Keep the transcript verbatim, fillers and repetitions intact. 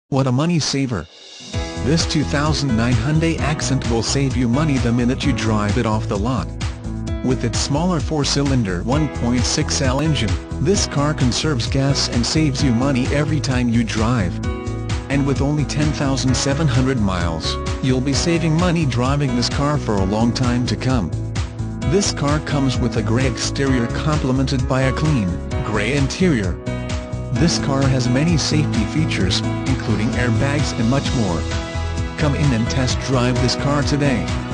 What a money saver! This two thousand nine Hyundai Accent will save you money the minute you drive it off the lot. With its smaller four-cylinder one point six L engine, this car conserves gas and saves you money every time you drive. And with only ten thousand seven hundred miles, you'll be saving money driving this car for a long time to come. This car comes with a grey exterior complemented by a clean, grey interior. This car has many safety features, including airbags and much more. Come in and test drive this car today.